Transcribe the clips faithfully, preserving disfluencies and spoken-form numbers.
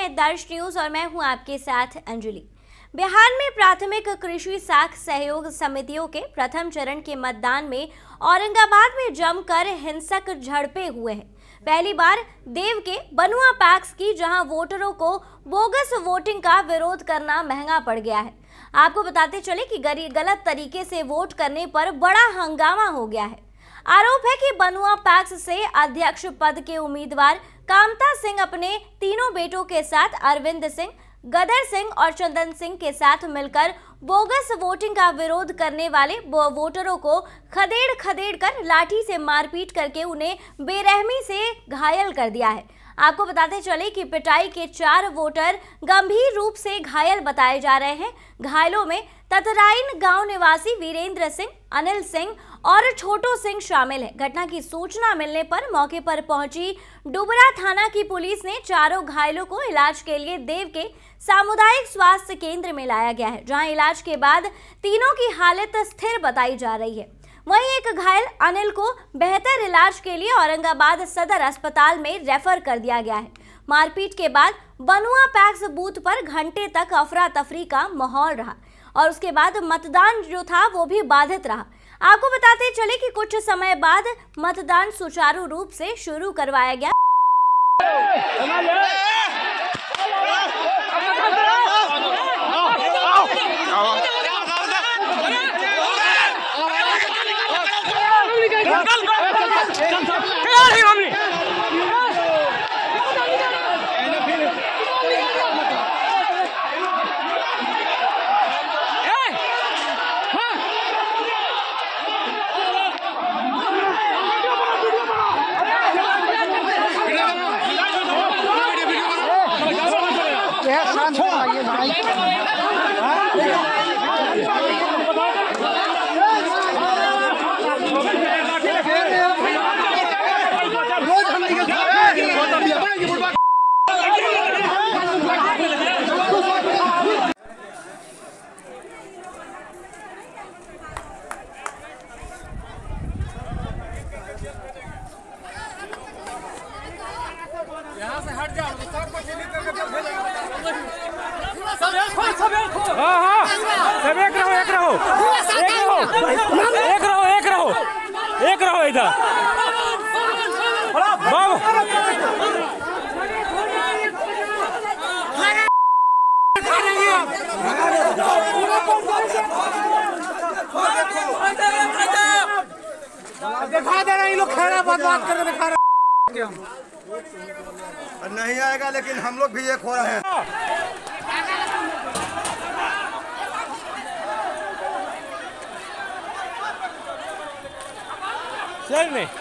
हैं दर्श न्यूज और मैं हूं आपके साथ अंजलि। बिहार में प्राथमिक कृषि साख सहयोग समितियों के प्रथम चरण के मतदान में औरंगाबाद में जमकर हिंसक झड़पें हुए हैं। पहली बार देव के बनुआ पैक्स की जहां वोटरों को बोगस वोटिंग का विरोध करना महंगा पड़ गया है। आपको बताते चले कि गलत तरीके से वोट करने पर बड़ा हंगामा हो गया है। आरोप है कि बनुआ पैक्स से अध्यक्ष पद के उम्मीदवार कामता सिंह अपने तीनों बेटों के साथ अरविंद सिंह, गदर सिंह और चंदन सिंह के साथ मिलकर बोगस वोटिंग का विरोध करने वाले वोटरों को खदेड़ खदेड़ कर लाठी से मारपीट करके उन्हें बेरहमी से घायल कर दिया है। आपको बताते चले कि पिटाई के चार वोटर गंभीर रूप से घायल बताए जा रहे हैं। घायलों में ततराइन गांव निवासी वीरेंद्र सिंह, अनिल सिंह और छोटू सिंह शामिल है। घटना की सूचना मिलने पर मौके पर पहुंची डुबरा थाना की पुलिस ने चारों घायलों को इलाज के लिए देव के सामुदायिक स्वास्थ्य केंद्र में लाया गया है, जहां इलाज के बाद तीनों की हालत स्थिर बताई जा रही है। वहीं एक घायल अनिल को बेहतर इलाज के लिए औरंगाबाद सदर अस्पताल में रेफर कर दिया गया है। मारपीट के बाद बनुआ पैक्स बूथ पर घंटे तक अफरा तफरी का माहौल रहा और उसके बाद मतदान जो था वो भी बाधित रहा। आपको बताते चले कि कुछ समय बाद मतदान सुचारू रूप से शुरू करवाया गया। यहाँ से हट जाओ, सबको डिलीट करके हाँ हाँ सब एक रहो एक रहो एक रहो एक रहो एक रहो एक रहो इधर बाबू दिखा दे रहा ये लोग खेला बर्बाद करके दिखा रहे नहीं आएगा, लेकिन हम लोग भी एक हो रहे हैं। सर नहीं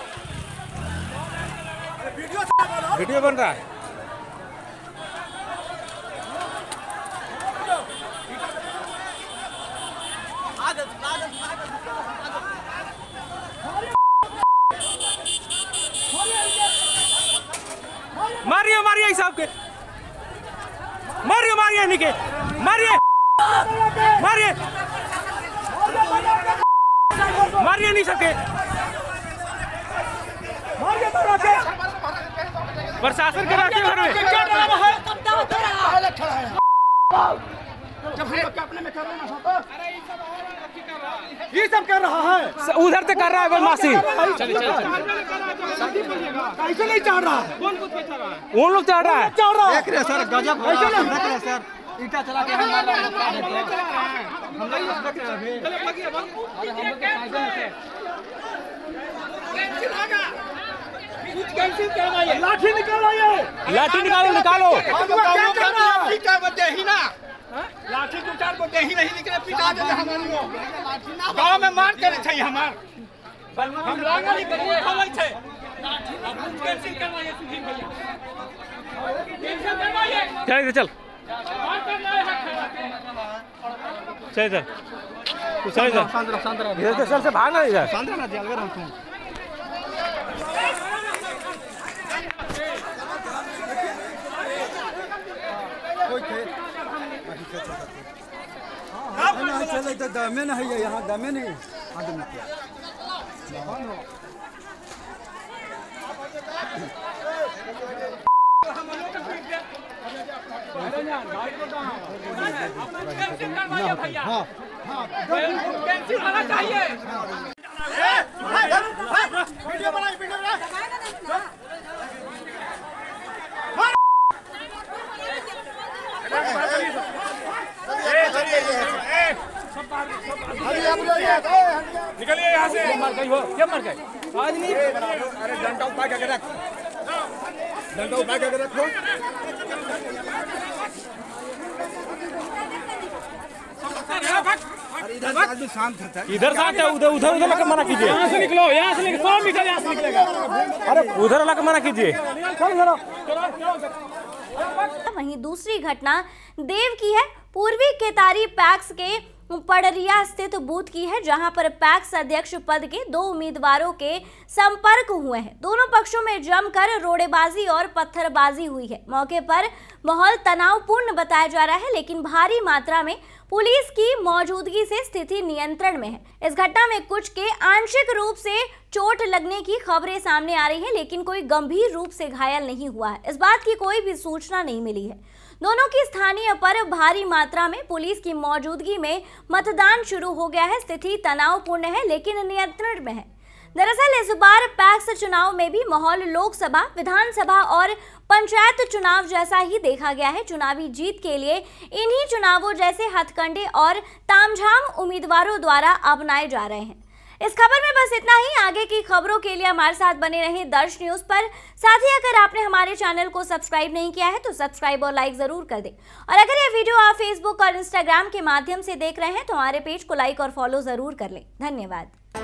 वीडियो बन रहा है। मारिए मारिए हिसाब के मारिए मारिए निके मारिए मारिए मारिए नहीं सके प्रशासन के रास्ते घर में अपने में कर रहा है, ये सब कर रहा है, उधर से कर रहा है बदमाशी। ऐसे नहीं चढ़ रहा है, उन लोग चढ़ रहा है चढ़ रहा है। देख रहे सर, गजब ऐसे नहीं देख रहे सर, ईटा चला के हम मार रहे हैं, हम नहीं देख रहे अभी। लाठी निकालो, ये लाठी निकालो निकालो ही ना लाठी दो चार को दे ही नहीं निकले, पिटा दे हमारे गांव में मार करे छै हमार हम लागा नहीं करिए होय छै लाठी कैंसिल करवाइए सुधीर भैया कैंसिल करवाइए। चल चल चल चल तू चल चल शांत रहो शांत रहो, इधर से सर से भागना इधर शांत रहना जलगर हम तुम कोई थे नहीं चले तो दमे नहीं है, यहाँ दमे नहीं आदमी कैंसिल करवाइए भैया, कैंसिल होना चाहिए। वीडियो बनाइए, वीडियो निकलिए यहाँ से। मर गई हो, क्या मर गए? आज नहीं। अरे डंडा उठा के रख, डंडा उठा के रखो। इधर शांत था, इधर शांत है, उधर उधर उधर लगा मना कीजिए। यहाँ से निकलो, यहाँ से निकलो, सौ मीटर यहाँ से निकलेगा। अरे उधर लगा मना कीजिए। वहीं दूसरी घटना देव की है। पूर्वी केतारी पैक्स के पड़रिया स्थित बूथ की है, जहां पर पैक्स अध्यक्ष पद के दो उम्मीदवारों के संपर्क हुए हैं। दोनों पक्षों में जमकर रोड़ेबाजी और पत्थरबाजी हुई है। मौके पर माहौल तनावपूर्ण बताया जा रहा है, लेकिन भारी मात्रा में पुलिस की मौजूदगी से स्थिति नियंत्रण में है। इस घटना में कुछ के आंशिक रूप से चोट लगने की खबरें सामने आ रही हैं, लेकिन कोई गंभीर रूप से घायल नहीं हुआ है। इस बात की कोई भी सूचना नहीं मिली है। दोनों की स्थानीय पर भारी मात्रा में पुलिस की मौजूदगी में मतदान शुरू हो गया है। स्थिति तनावपूर्ण है, लेकिन नियंत्रण में है। दरअसल इस बार पैक्स चुनाव में भी माहौल लोकसभा, विधानसभा और पंचायत चुनाव जैसा ही देखा गया है। चुनावी जीत के लिए इन्हीं चुनावों जैसे हथकंडे और तामझाम उम्मीदवारों द्वारा अपनाए जा रहे हैं। इस खबर में बस इतना ही। आगे की खबरों के लिए हमारे साथ बने रहें दर्श न्यूज पर। साथ ही अगर आपने हमारे चैनल को सब्सक्राइब नहीं किया है तो सब्सक्राइब और लाइक जरूर कर दें। और अगर ये वीडियो आप फेसबुक और इंस्टाग्राम के माध्यम से देख रहे हैं तो हमारे पेज को लाइक और फॉलो जरूर कर लें। धन्यवाद।